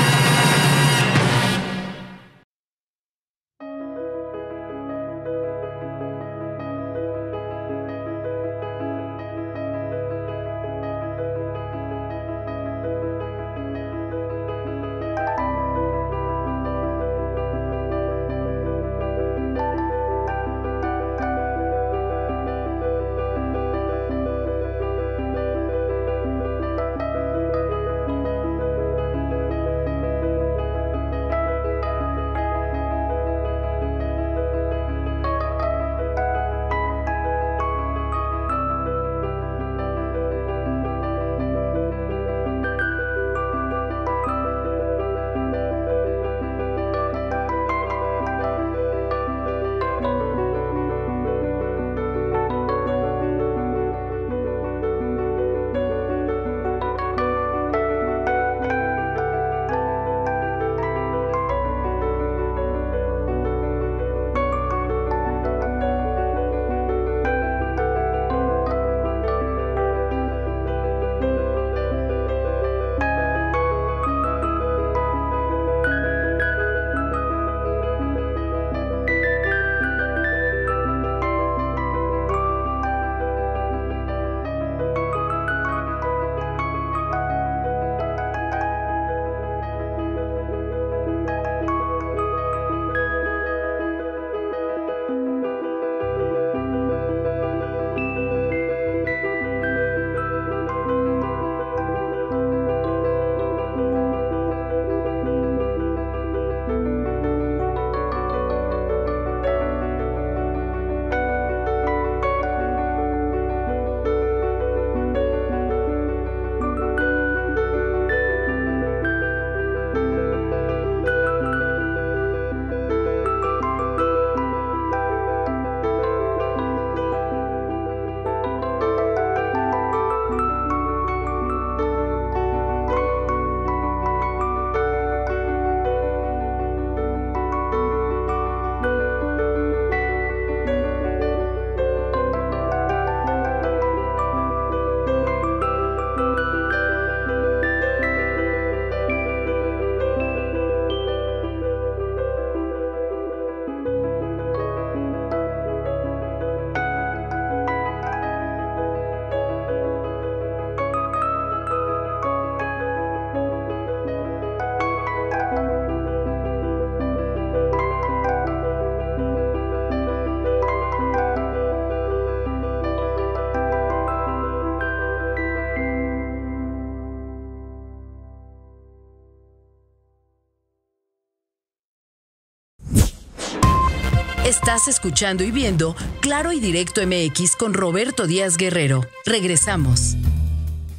Estás escuchando y viendo Claro y Directo M X con Roberto Díaz Guerrero. Regresamos.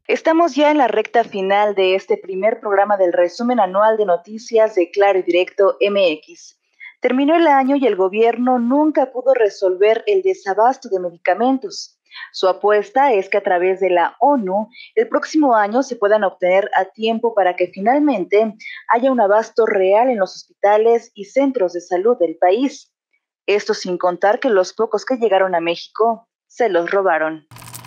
Estamos ya en la recta final de este primer programa del resumen anual de noticias de Claro y Directo M X. Terminó el año y el gobierno nunca pudo resolver el desabasto de medicamentos. Su apuesta es que a través de la ONU, el próximo año se puedan obtener a tiempo para que finalmente haya un abasto real en los hospitales y centros de salud del país. Esto sin contar que los pocos que llegaron a México se los robaron.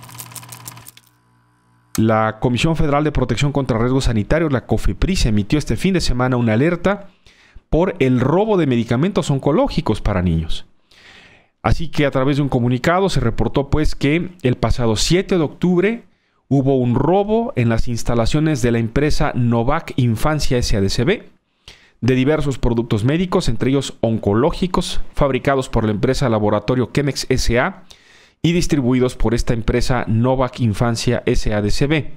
La Comisión Federal de Protección contra Riesgos Sanitarios, la COFEPRIS, emitió este fin de semana una alerta por el robo de medicamentos oncológicos para niños. Así que a través de un comunicado se reportó pues que el pasado siete de octubre hubo un robo en las instalaciones de la empresa Novak Infancia S A D C B de diversos productos médicos, entre ellos oncológicos, fabricados por la empresa Laboratorio Chemex S A y distribuidos por esta empresa Novak Infancia S A D C B.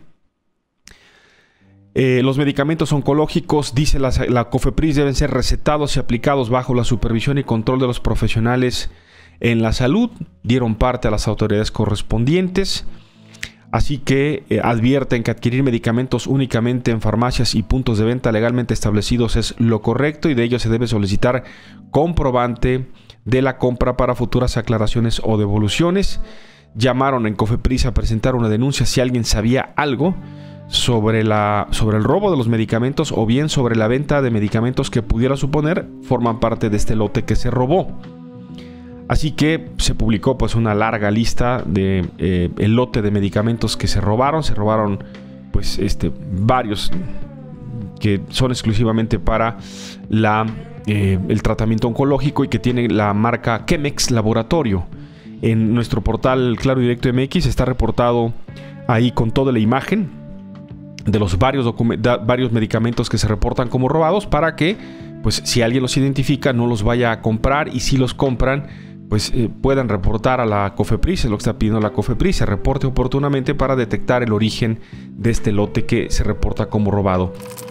Eh, los medicamentos oncológicos, dice la, la COFEPRIS, deben ser recetados y aplicados bajo la supervisión y control de los profesionales en la salud. Dieron parte a las autoridades correspondientes. Así que eh, advierten que adquirir medicamentos únicamente en farmacias y puntos de venta legalmente establecidos es lo correcto, y de ello se debe solicitar comprobante de la compra para futuras aclaraciones o devoluciones. Llamaron en COFEPRIS a presentar una denuncia si alguien sabía algo sobre, la, sobre el robo de los medicamentos o bien sobre la venta de medicamentos que pudiera suponer forman parte de este lote que se robó. Así que se publicó pues una larga lista de eh, el lote de medicamentos que se robaron. Se robaron pues este varios que son exclusivamente para la Eh, el tratamiento oncológico y que tiene la marca Chemex Laboratorio. En nuestro portal Claro y Directo M X está reportado ahí con toda la imagen de los varios, varios medicamentos que se reportan como robados, para que pues si alguien los identifica no los vaya a comprar, y si los compran pues eh, puedan reportar a la COFEPRIS. Es lo que está pidiendo la COFEPRIS, se reporte oportunamente para detectar el origen de este lote que se reporta como robado.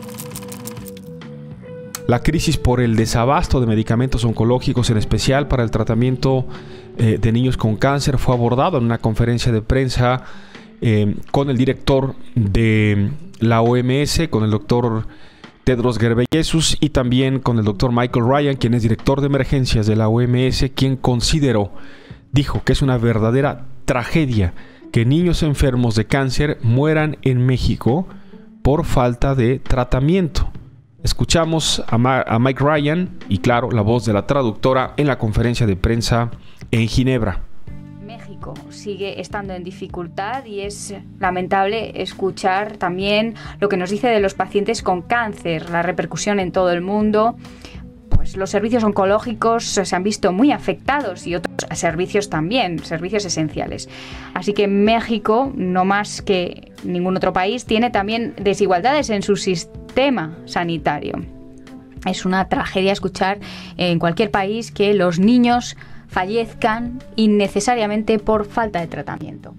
La crisis por el desabasto de medicamentos oncológicos, en especial para el tratamiento eh, de niños con cáncer, fue abordado en una conferencia de prensa eh, con el director de la O M S, con el doctor Tedros Ghebreyesus, y también con el doctor Michael Ryan, quien es director de emergencias de la O M S, quien consideró, dijo que es una verdadera tragedia que niños enfermos de cáncer mueran en México por falta de tratamiento. Escuchamos a, Ma- a Mike Ryan y, claro, la voz de la traductora en la conferencia de prensa en Ginebra. México sigue estando en dificultad y es lamentable escuchar también lo que nos dice de los pacientes con cáncer, la repercusión en todo el mundo. Pues los servicios oncológicos se han visto muy afectados y otros servicios también, servicios esenciales. Así que México, no más que ningún otro país, tiene también desigualdades en su sistema sanitario. Es una tragedia escuchar en cualquier país que los niños fallezcan innecesariamente por falta de tratamiento.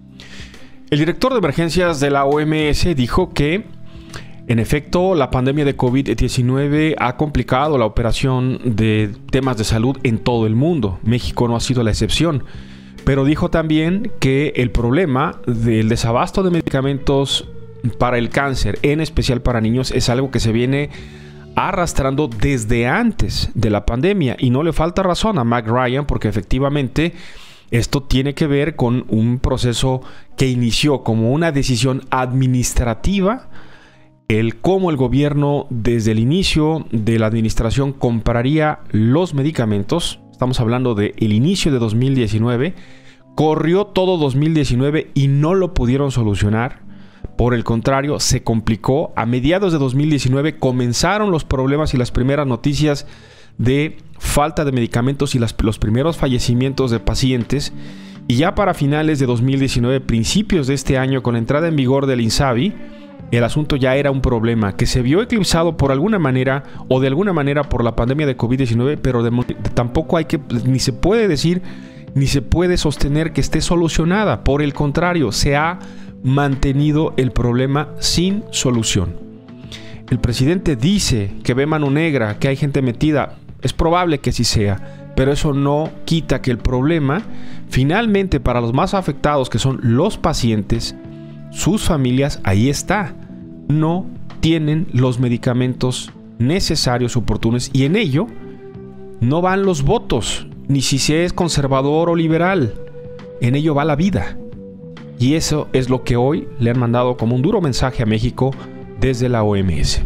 El director de emergencias de la O M S dijo que, en efecto, la pandemia de COVID diecinueve ha complicado la operación de temas de salud en todo el mundo. México no ha sido la excepción. Pero dijo también que el problema del desabasto de medicamentos para el cáncer, en especial para niños, es algo que se viene arrastrando desde antes de la pandemia. Y no le falta razón a Mike Ryan, porque efectivamente esto tiene que ver con un proceso que inició como una decisión administrativa, el cómo el gobierno desde el inicio de la administración compraría los medicamentos. Estamos hablando del inicio de dos mil diecinueve. Corrió todo dos mil diecinueve y no lo pudieron solucionar. Por el contrario, se complicó. A mediados de dos mil diecinueve comenzaron los problemas y las primeras noticias de falta de medicamentos y las, los primeros fallecimientos de pacientes. Y ya para finales de dos mil diecinueve, principios de este año, con la entrada en vigor del INSABI, el asunto ya era un problema que se vio eclipsado por alguna manera o de alguna manera por la pandemia de COVID diecinueve, pero de, de, tampoco hay que, ni se puede decir, ni se puede sostener que esté solucionada. Por el contrario, se ha mantenido el problema sin solución. El presidente dice que ve mano negra, que hay gente metida. Es probable que así sea, pero eso no quita que el problema, finalmente, para los más afectados, que son los pacientes, sus familias, ahí está. No tienen los medicamentos necesarios, oportunos, y en ello no van los votos, ni si se es conservador o liberal. En ello va la vida. Y eso es lo que hoy le han mandado como un duro mensaje a México desde la O M S.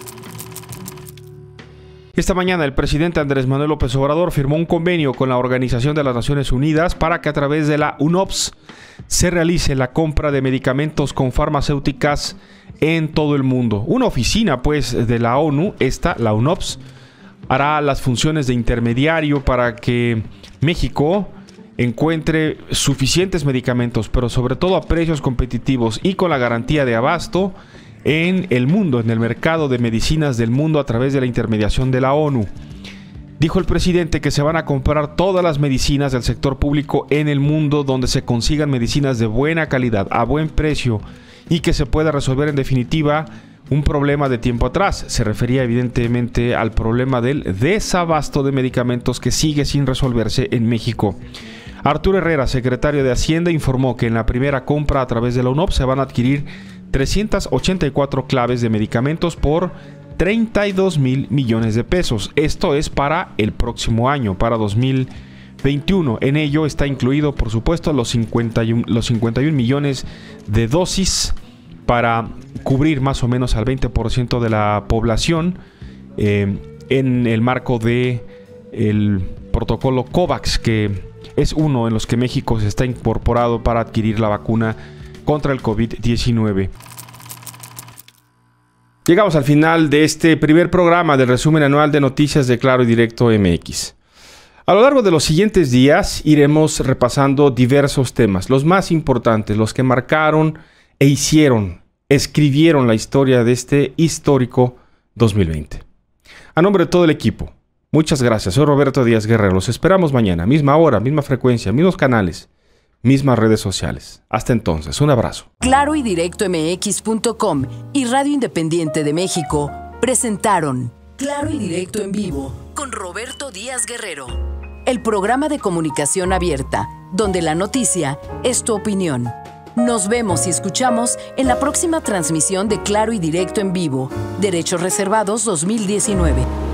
Esta mañana el presidente Andrés Manuel López Obrador firmó un convenio con la Organización de las Naciones Unidas para que a través de la U N O P S se realice la compra de medicamentos con farmacéuticas en todo el mundo. Una oficina, pues, de la ONU, esta, la U N O P S, hará las funciones de intermediario para que México encuentre suficientes medicamentos, pero sobre todo a precios competitivos y con la garantía de abasto en el mundo, en el mercado de medicinas del mundo a través de la intermediación de la ONU. Dijo el presidente que se van a comprar todas las medicinas del sector público en el mundo donde se consigan medicinas de buena calidad, a buen precio y que se pueda resolver en definitiva un problema de tiempo atrás. Se refería evidentemente al problema del desabasto de medicamentos que sigue sin resolverse en México. Arturo Herrera, secretario de Hacienda, informó que en la primera compra a través de la U N O P se van a adquirir trescientas ochenta y cuatro claves de medicamentos por treinta y dos mil millones de pesos. Esto es para el próximo año, para dos mil veintiuno. En ello está incluido, por supuesto, los cincuenta y uno, los cincuenta y uno millones de dosis para cubrir más o menos al veinte por ciento de la población eh, en el marco de el protocolo COVAX, que es uno en los que México se está incorporado para adquirir la vacuna contra el COVID diecinueve. Llegamos al final de este primer programa del resumen anual de noticias de Claro y Directo M X. A lo largo de los siguientes días iremos repasando diversos temas, los más importantes, los que marcaron e hicieron, escribieron la historia de este histórico dos mil veinte. A nombre de todo el equipo, muchas gracias. Soy Roberto Díaz Guerrero. Los esperamos mañana, misma hora, misma frecuencia, mismos canales, mismas redes sociales. Hasta entonces, un abrazo. Claro y Directo M X punto com y Radio Independiente de México presentaron Claro y Directo en vivo con Roberto Díaz Guerrero, el programa de comunicación abierta, donde la noticia es tu opinión. Nos vemos y escuchamos en la próxima transmisión de Claro y Directo en vivo, Derechos Reservados dos mil diecinueve.